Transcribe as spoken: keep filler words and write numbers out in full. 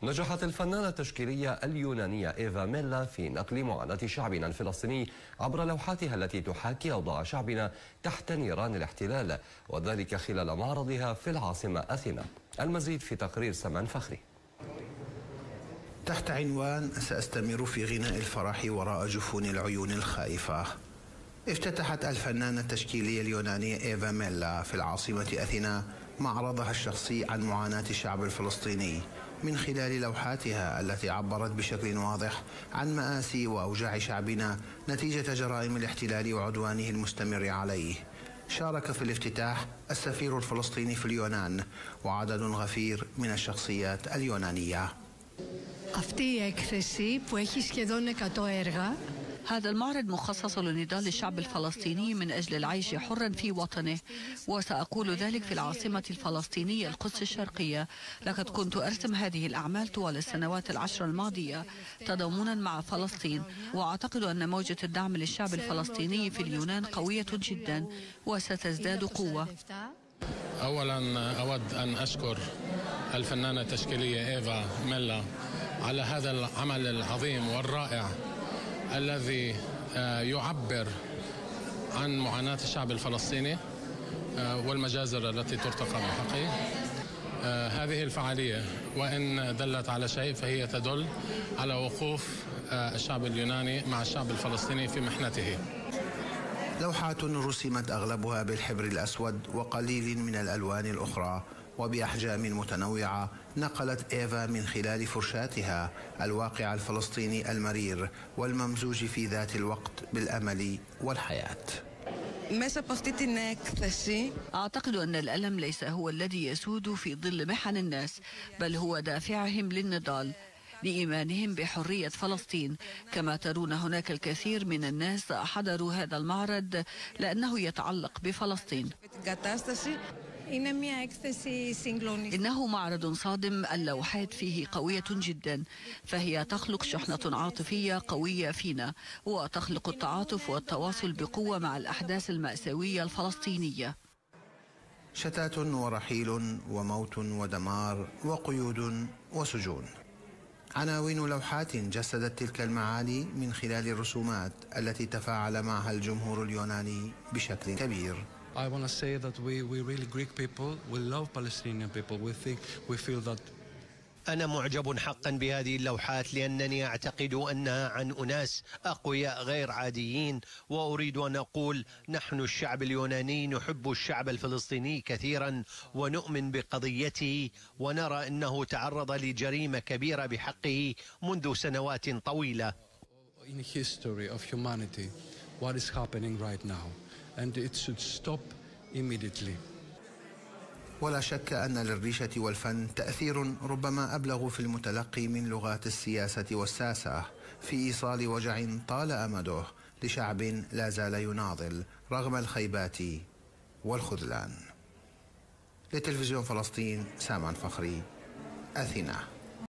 نجحت الفنانة التشكيلية اليونانية إيفا ميلا في نقل معاناة شعبنا الفلسطيني عبر لوحاتها التي تحاكي أوضاع شعبنا تحت نيران الاحتلال، وذلك خلال معرضها في العاصمة أثينا. المزيد في تقرير سمان فخري. تحت عنوان سأستمر في غناء الفرح وراء جفون العيون الخائفة، افتتحت الفنانة التشكيلية اليونانية إيفا ميلا في العاصمة أثينا معرضها الشخصي عن معاناة الشعب الفلسطيني من خلال لوحاتها التي عبرت بشكل واضح عن مآسي وأوجاع شعبنا نتيجة جرائم الاحتلال وعدوانه المستمر عليه. شارك في الافتتاح السفير الفلسطيني في اليونان وعدد غفير من الشخصيات اليونانية. Αυτή η έκθεση που έχει σχεδόν εκατό έργα. هذا المعرض مخصص لنضال الشعب الفلسطيني من أجل العيش حرا في وطنه، وسأقول ذلك في العاصمة الفلسطينية القدس الشرقية. لقد كنت أرسم هذه الأعمال طوال السنوات العشر الماضية تضامنا مع فلسطين، وأعتقد أن موجة الدعم للشعب الفلسطيني في اليونان قوية جدا وستزداد قوة. أولا أود أن أشكر الفنانة التشكيلية إيفا ميلا على هذا العمل العظيم والرائع الذي يعبر عن معاناة الشعب الفلسطيني والمجازر التي ترتكب بحقه. هذه الفعالية وإن دلت على شيء فهي تدل على وقوف الشعب اليوناني مع الشعب الفلسطيني في محنته. لوحات رسمت أغلبها بالحبر الأسود وقليل من الألوان الأخرى وبأحجام متنوعة، نقلت إيفا من خلال فرشاتها الواقع الفلسطيني المرير والممزوج في ذات الوقت بالأمل والحياة. أعتقد أن الألم ليس هو الذي يسود في ظل محن الناس، بل هو دافعهم للنضال لإيمانهم بحرية فلسطين. كما ترون هناك الكثير من الناس حضروا هذا المعرض لأنه يتعلق بفلسطين. إنه معرض صادم، اللوحات فيه قوية جدا، فهي تخلق شحنة عاطفية قوية فينا وتخلق التعاطف والتواصل بقوة مع الأحداث المأساوية الفلسطينية. شتات ورحيل وموت ودمار وقيود وسجون، عناوين لوحات جسدت تلك المعاني من خلال الرسومات التي تفاعل معها الجمهور اليوناني بشكل كبير. I want to say that we we really Greek people, we love Palestinian people. We think we feel that. أنا معجب حقا بهذه اللوحات لأنني أعتقد أنها عن أناس أقوياء غير عاديين، وأريد أن أقول نحن الشعب اليوناني نحب الشعب الفلسطيني كثيرا ونؤمن بقضيته، ونرى أنه تعرض لجريمة كبيرة بحقه منذ سنوات طويلة. In history of humanity, what is happening right now, and it should stop immediately. ولا شك أن للريشة والفن تأثير ربما أبلغ في المتلقي من لغات السياسة والساسة في إيصال وجع طال أمده لشعب لا زال يناضل رغم الخيبات والخذلان. لتلفزيون فلسطين، سامان فخري، أثينا.